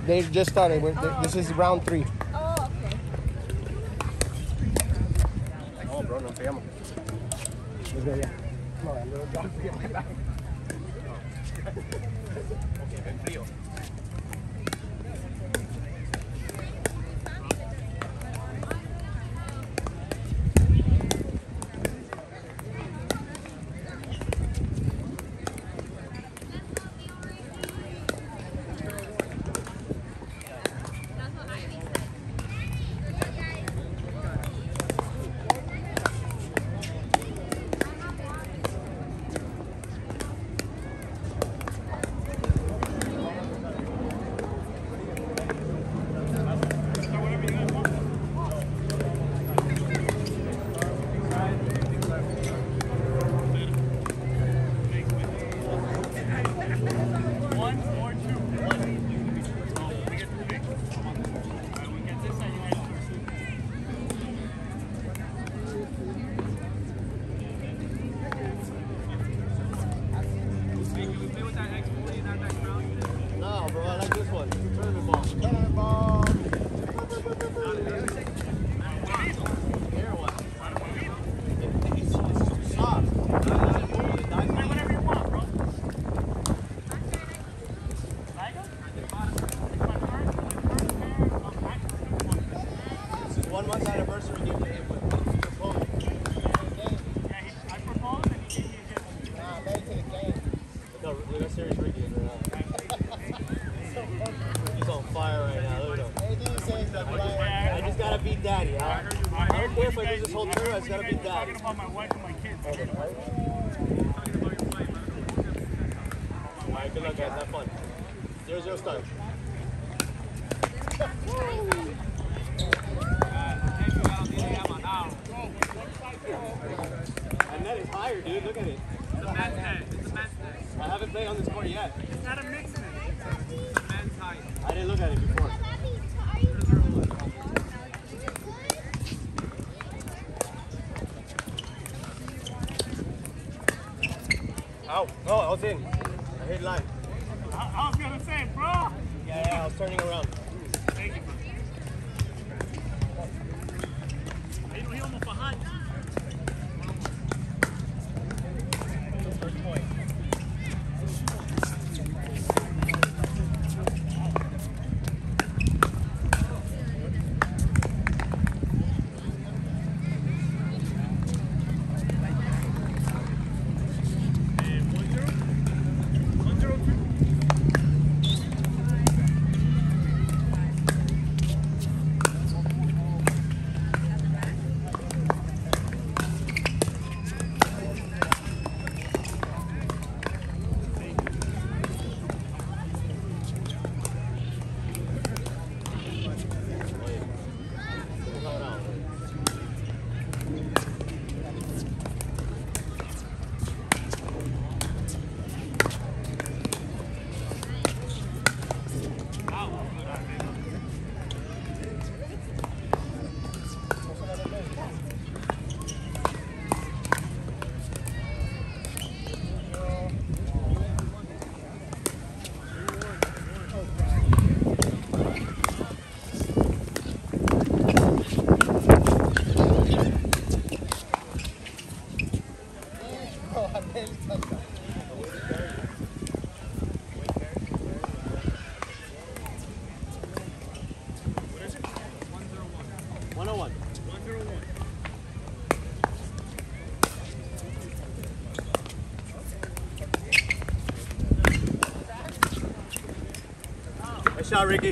They just started. This is round 3. Oh, okay. Oh, bro, no pegamos. Come on, little dog, get my back. Okay, ven frío. No, bro, I like this one. Tournament ball. Tournament ball. Here one. It's too soft. Whatever you want, bro. This is 1 month anniversary gift to him with proposal. Yeah, I proposed and he gave me a gift. Nah, back to the game. No, look how serious Ricky is right now. He's on fire right now. Look at him. I just gotta beat Daddy. Huh? I don't care if I lose this whole tournament. I just gotta beat Daddy. Talking about my wife and my kids. Alright, good luck, guys. Have fun. 0-0 start. And that is higher, dude. Look at it. It's a men's head. It's a men's head. I haven't played on this court yet. It's not a mix in it. It's a men's height. I didn't look at it before. Ow. No, I was in. I hit line. I was gonna say, bro. Yeah, I was turning around. Thank you, bro. He almost behind. First point. Nice shot, Ricky.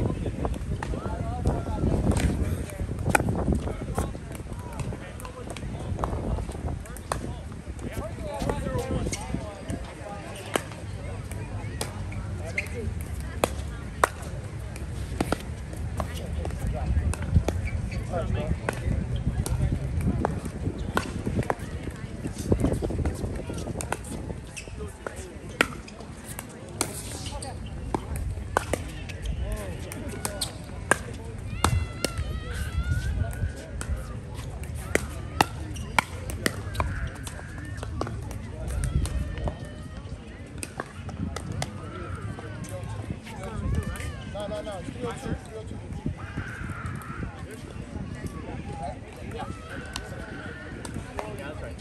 no, it's 302. 302. Yeah, that's right.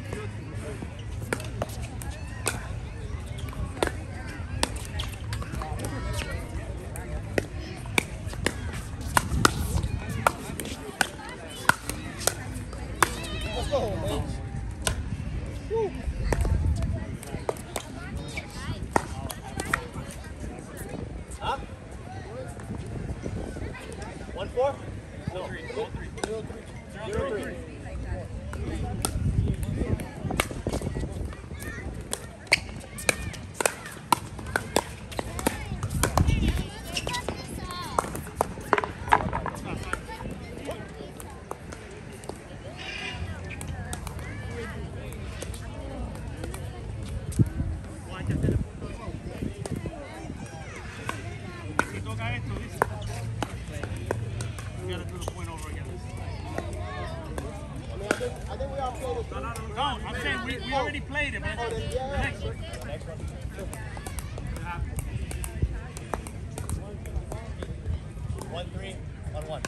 Let's go, man. Woo. Huh? 1-4? No. 0-3. I think we all played it. No, I'm saying we already played it, man. Oh, then, yeah. The next one. Next one. 1-3 on 1.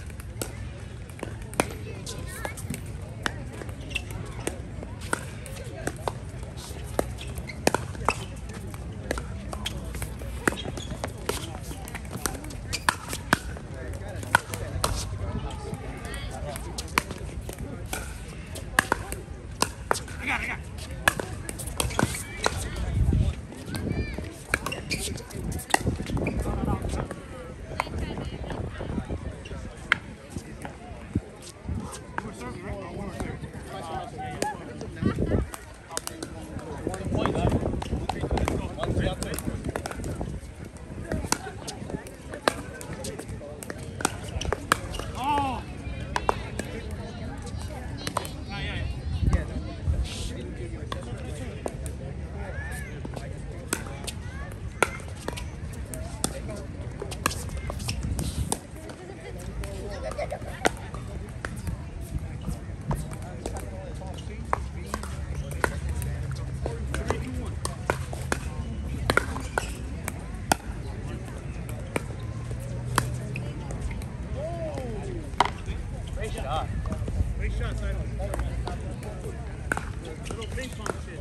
I got it. Great shot. Great shot, Tyler. Little ping pong shit.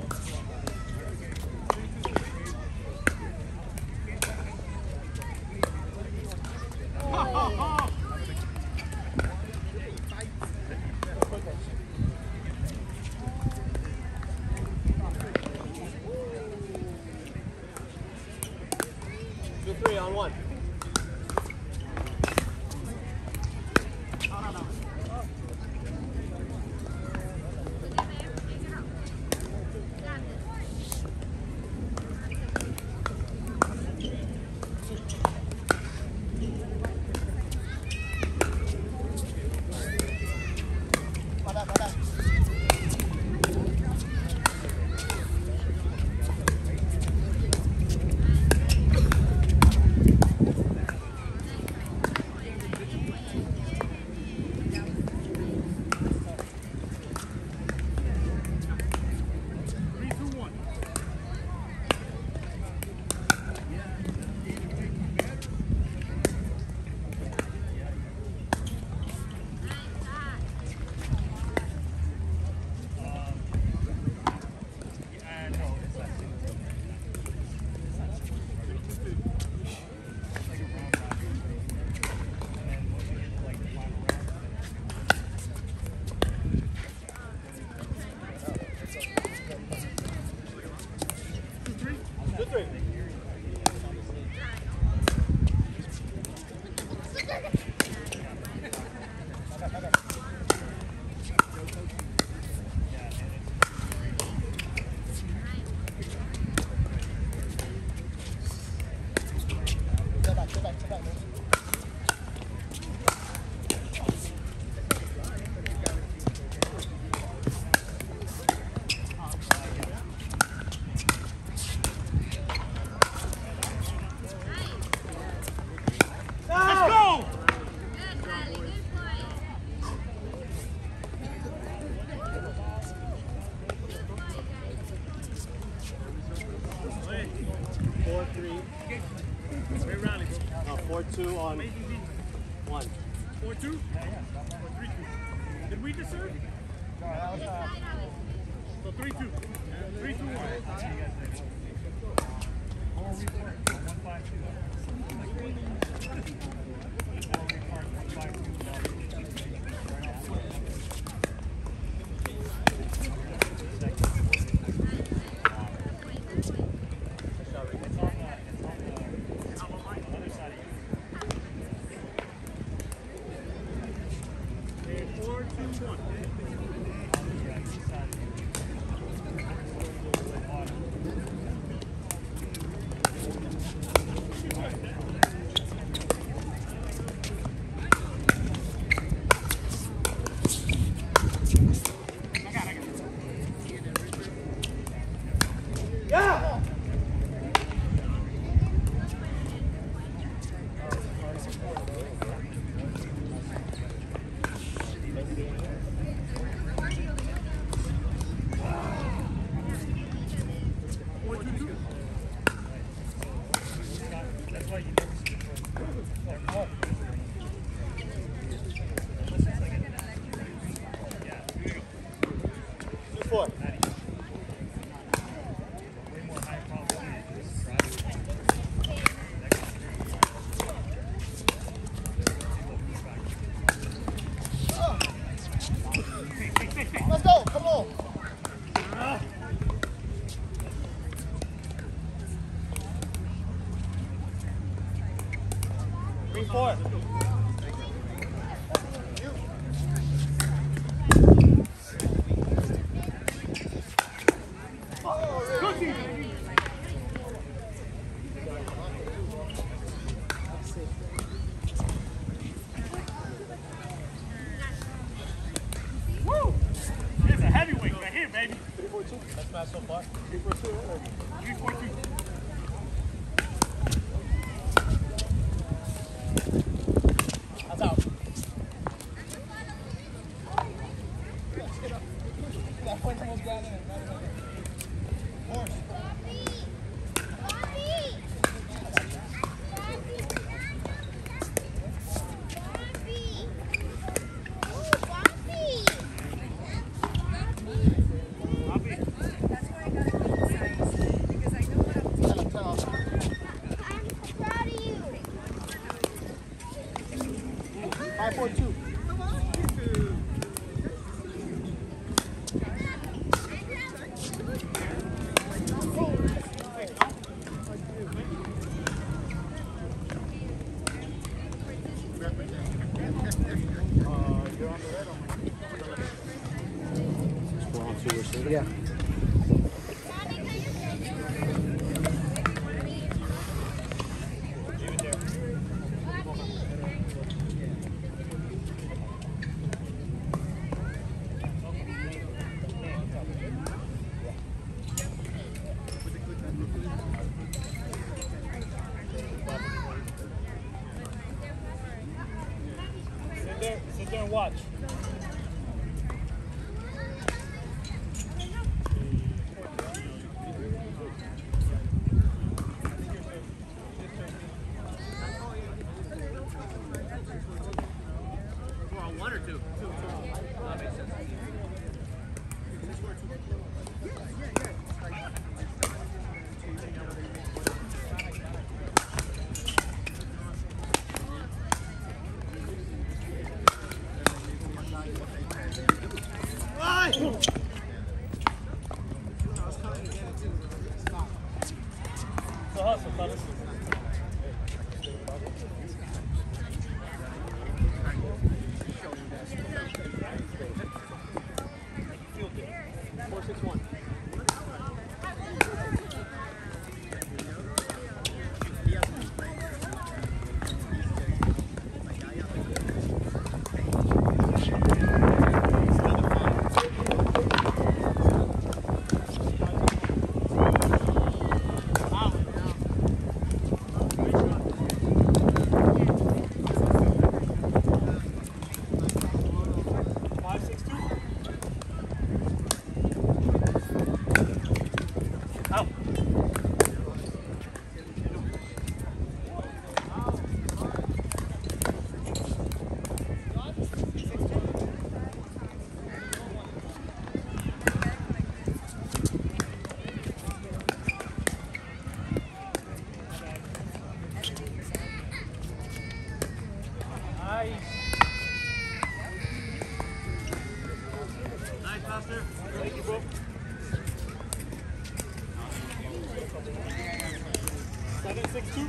Two, 3 on 1. Good 3. Let's go! Four, 3. Great rally, bro. 4-2 on Amazing defense. 1. 4-2? Yeah. Or 3-2. Did we deserve? So 3-2. 3-2-1. Let's go, come on. 3-4. Woo! It's a heavyweight right here, baby. 3-4-2. That's not so far. 3-4-2. 3-4-2. That's out. That point almost got in. Horse. Yeah. Sit there and watch. So hustle, fellas. Field game. 4-6-1. 7-6-2.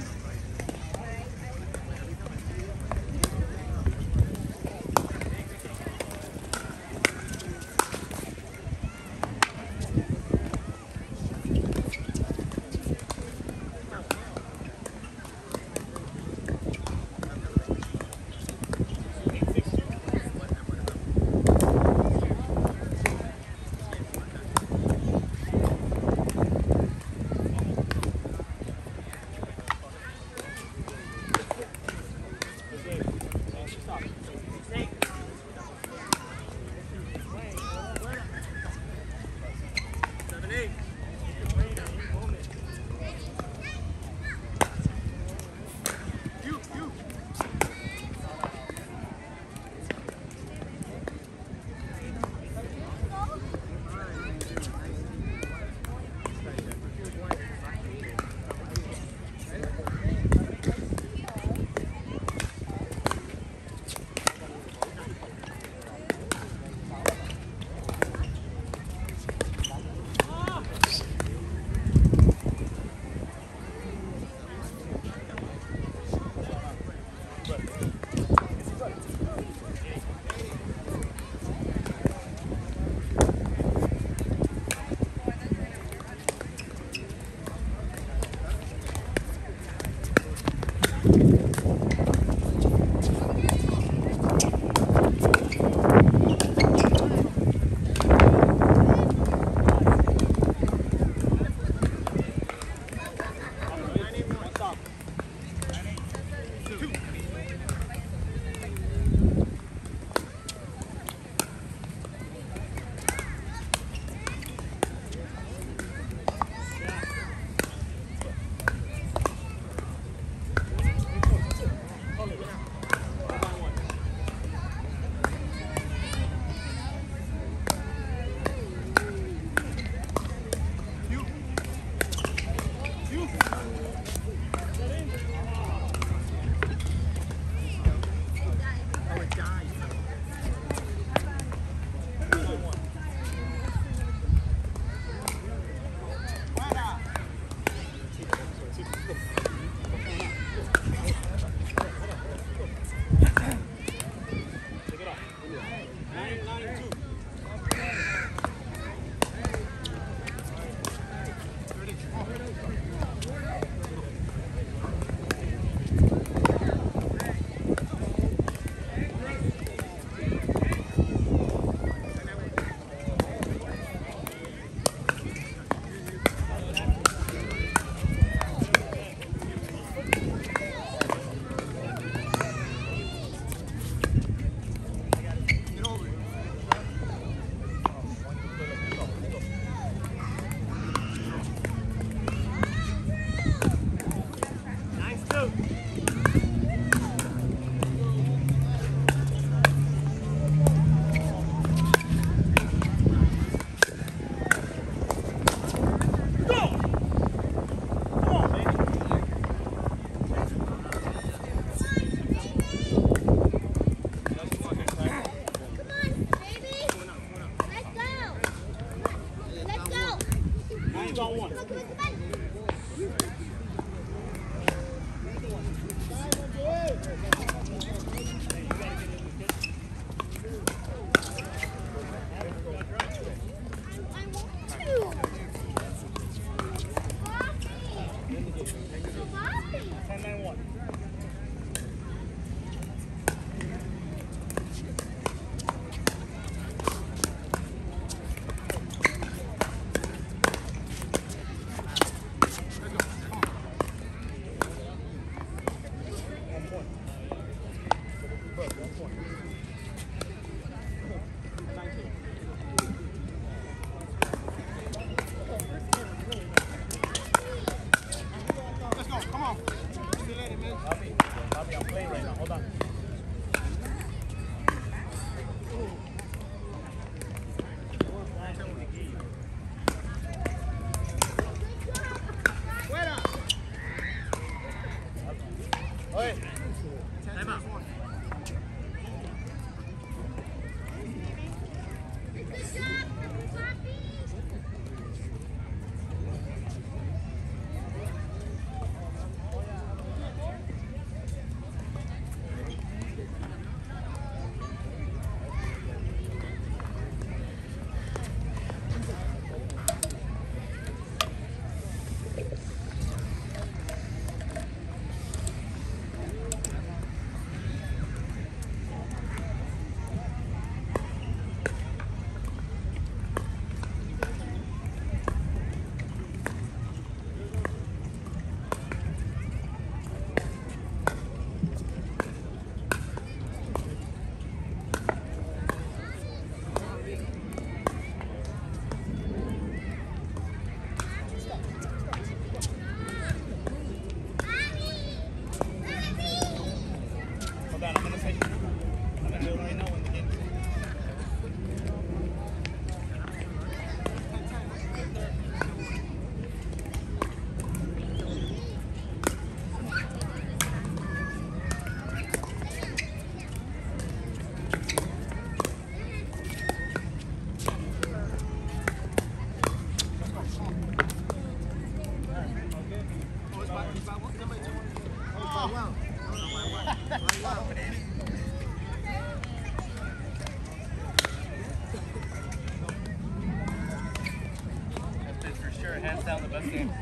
That's for sure, hands down the best game.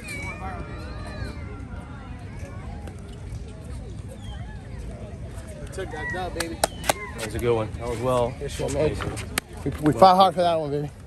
Took that dub, baby. That was a good one. That was well. We fought hard for that one, baby.